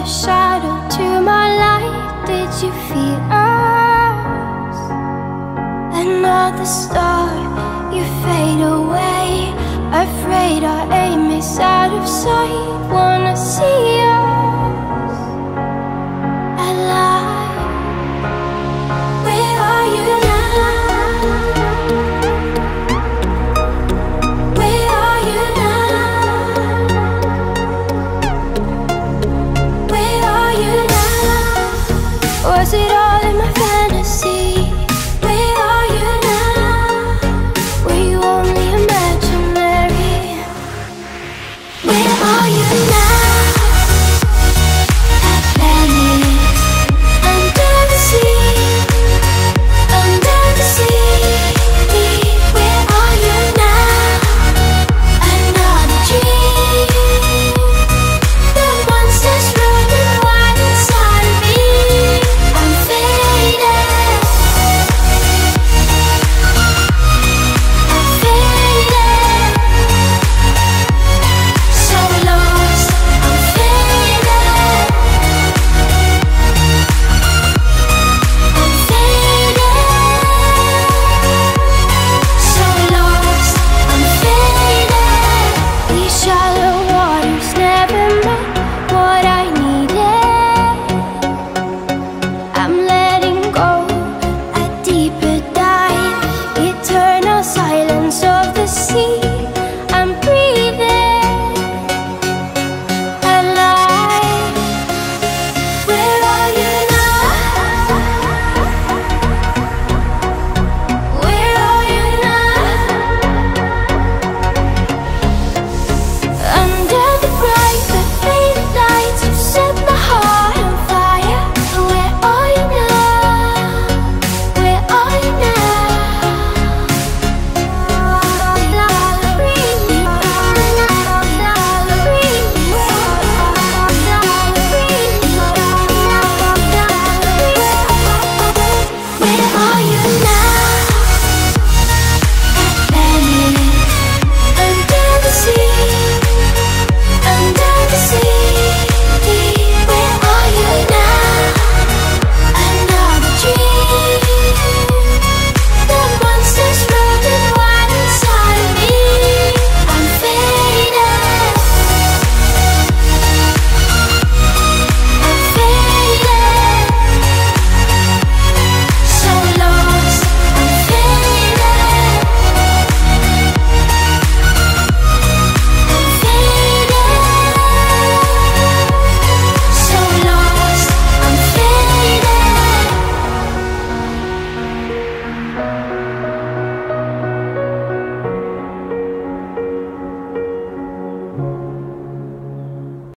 another shadow to my light. Did you feel us? Another star, you fade away. Afraid our aim is out of sight. Wanna see us alive. Where are you now? Where are you now? Where are you now? Was it all in my fantasy? Where are you now? Were you only imaginary? Where are you now?